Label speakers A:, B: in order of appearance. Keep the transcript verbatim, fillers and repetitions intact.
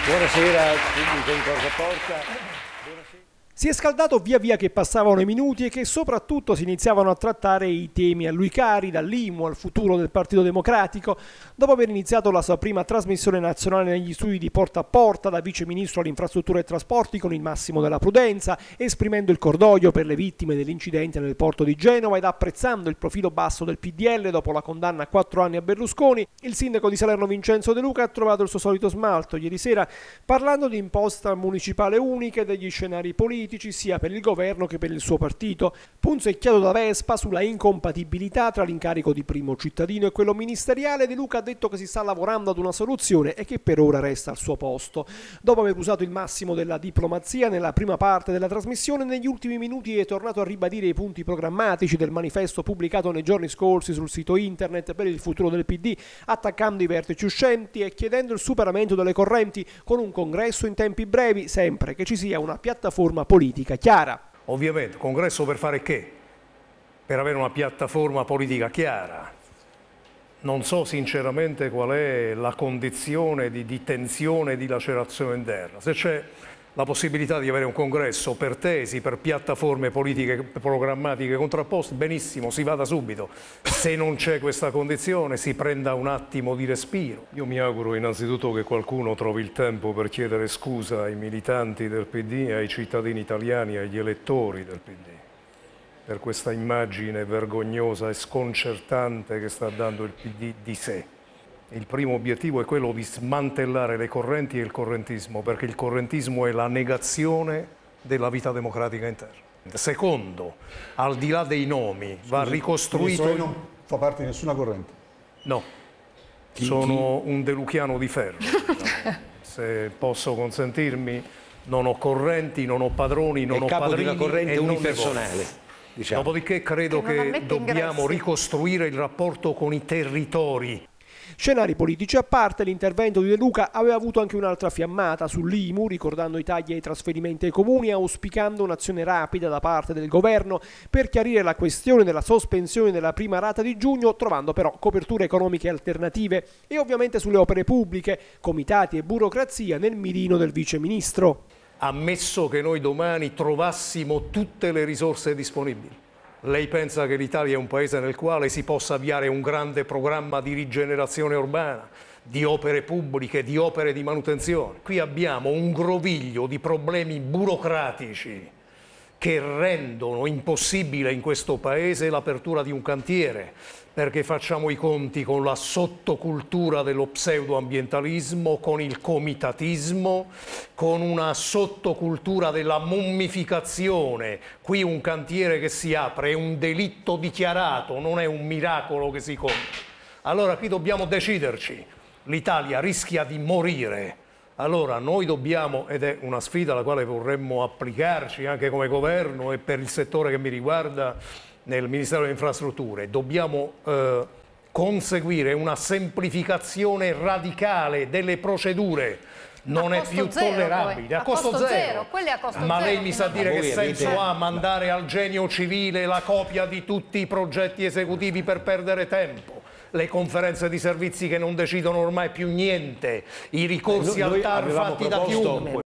A: Buonasera, pubblico in Corso Porta.
B: Si è scaldato via via che passavano i minuti e che soprattutto si iniziavano a trattare i temi a lui cari, dall'I M U al futuro del Partito Democratico. Dopo aver iniziato la sua prima trasmissione nazionale negli studi di Porta a Porta, da vice ministro all'infrastrutture e trasporti con il massimo della prudenza, esprimendo il cordoglio per le vittime dell'incidente nel porto di Genova ed apprezzando il profilo basso del P D L dopo la condanna a quattro anni a Berlusconi, il sindaco di Salerno Vincenzo De Luca ha trovato il suo solito smalto ieri sera parlando di imposta municipale unica e degli scenari politici sia per il governo che per il suo partito, punzecchiato da Vespa sulla incompatibilità tra l'incarico di primo cittadino e quello ministeriale. De Luca ha detto che si sta lavorando ad una soluzione e che per ora resta al suo posto. Dopo aver usato il massimo della diplomazia nella prima parte della trasmissione, negli ultimi minuti è tornato a ribadire i punti programmatici del manifesto pubblicato nei giorni scorsi sul sito internet per il futuro del P D, attaccando i vertici uscenti e chiedendo il superamento delle correnti con un congresso in tempi brevi, sempre che ci sia una piattaforma politica chiara.
C: Ovviamente, congresso per fare che? Per avere una piattaforma politica chiara. Non so sinceramente qual è la condizione di, di tensione e di lacerazione interna. Se c'è la possibilità di avere un congresso per tesi, per piattaforme politiche programmatiche contrapposte, benissimo, si vada subito. Se non c'è questa condizione si prenda un attimo di respiro. Io mi auguro innanzitutto che qualcuno trovi il tempo per chiedere scusa ai militanti del P D, ai cittadini italiani, agli elettori del P D, per questa immagine vergognosa e sconcertante che sta dando il P D di sé. Il primo obiettivo è quello di smantellare le correnti e il correntismo, perché il correntismo è la negazione della vita democratica interna. Secondo, al di là dei nomi, Scusi, va ricostruito...
D: Lei non fa parte di nessuna corrente?
C: No, chi, sono chi? un deluchiano di ferro. Se posso consentirmi, non ho correnti, non ho padroni, non
A: è
C: ho
A: capo
C: padrini
A: di una corrente
C: e
A: unipersonale. Diciamo.
C: Dopodiché credo che, che dobbiamo ricostruire il rapporto con i territori.
B: Scenari politici a parte, l'intervento di De Luca aveva avuto anche un'altra fiammata sull'I M U, ricordando i tagli ai trasferimenti ai comuni, auspicando un'azione rapida da parte del governo per chiarire la questione della sospensione della prima rata di giugno, trovando però coperture economiche alternative, e ovviamente sulle opere pubbliche, comitati e burocrazia nel mirino del vice ministro.
C: Ammesso che noi domani trovassimo tutte le risorse disponibili, lei pensa che l'Italia è un paese nel quale si possa avviare un grande programma di rigenerazione urbana, di opere pubbliche, di opere di manutenzione? Qui abbiamo un groviglio di problemi burocratici che rendono impossibile in questo paese l'apertura di un cantiere, perché facciamo i conti con la sottocultura dello pseudoambientalismo, con il comitatismo, con una sottocultura della mummificazione. Qui un cantiere che si apre è un delitto dichiarato, non è un miracolo che si compie. Allora qui dobbiamo deciderci. L'Italia rischia di morire. Allora noi dobbiamo, ed è una sfida alla quale vorremmo applicarci anche come governo e per il settore che mi riguarda nel Ministero delle Infrastrutture, dobbiamo eh, conseguire una semplificazione radicale delle procedure. Non è più
E: zero,
C: tollerabile,
E: a, a costo, costo zero. zero. Quelli a costo
C: Ma
E: zero,
C: lei mi sa dire che senso
A: avete...
C: ha mandare al genio civile la copia di tutti i progetti esecutivi per perdere tempo? Le conferenze di servizi che non decidono ormai più niente, i ricorsi
A: noi,
C: al T A R
A: noi
C: fatti da chiunque.